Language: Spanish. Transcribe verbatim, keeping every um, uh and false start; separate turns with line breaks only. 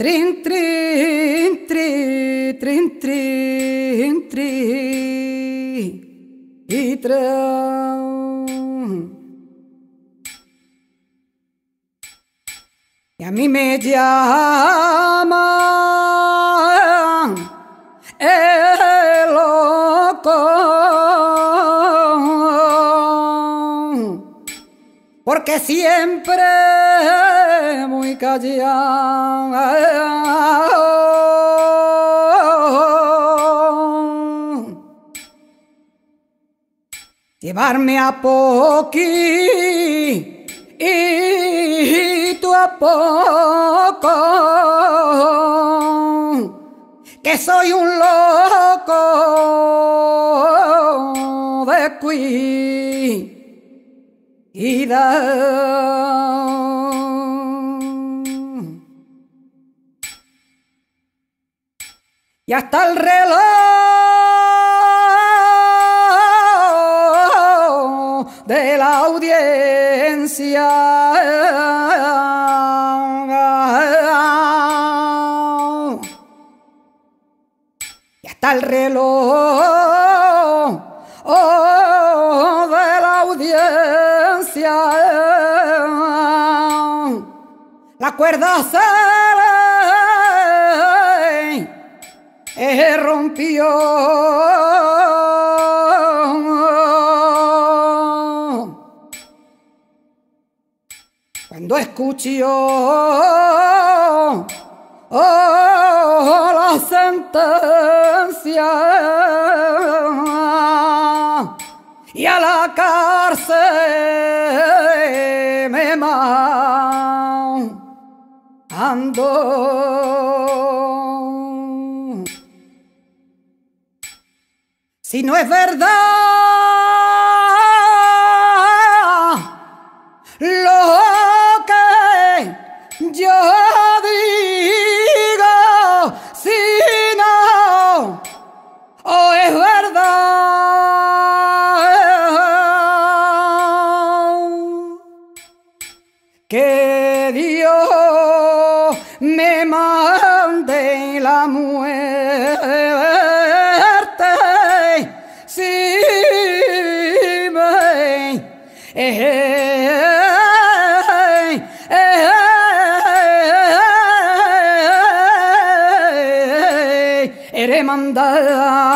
Trin, trin, trin, trin, trin, trin, y tran. Y a mí me llaman el loco, porque siempre muy callado llevarme a poquito a poco, que soy un loco de cuidado. Y hasta el reloj de la audiencia y hasta el reloj oh, de la audiencia la cuerda se le rompió. Cuando escuché oh, la sentencia y a la cárcel me mandó. Si no es verdad lo que yo digo, si no, o es verdad que Dios me mande la muerte, si me eh, eres mandada